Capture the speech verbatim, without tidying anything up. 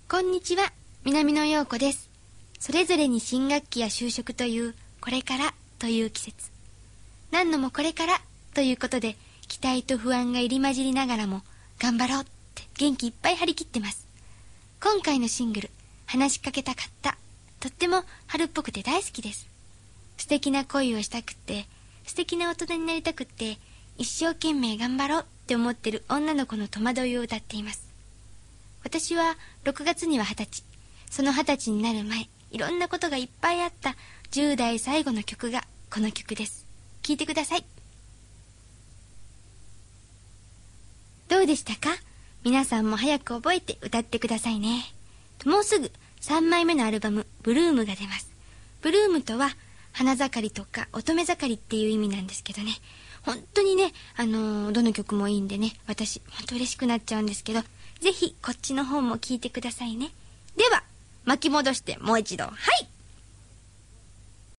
こんにちは、南野陽子です。それぞれに新学期や就職というこれからという季節。何のもこれからということで期待と不安が入り混じりながらも頑張ろうって元気いっぱい張り切ってます。今回のシングル、話しかけたかった。とっても春っぽくて大好きです。素敵な恋をしたくって、素敵な大人になりたくって、一生懸命頑張ろうって思ってる女の子の戸惑いを歌っています。私はろくがつには二十歳、その二十歳になる前、いろんなことがいっぱいあったじゅう代最後の曲がこの曲です。聴いてください。どうでしたか？皆さんも早く覚えて歌ってくださいね。もうすぐさんまいめのアルバムブルームが出ます。ブルームとは花盛りとか乙女盛りっていう意味なんですけどね、本当にね、あのー、どの曲もいいんでね、私本当嬉しくなっちゃうんですけど、ぜひこっちの方も聴いてくださいね。では巻き戻してもう一度、はい。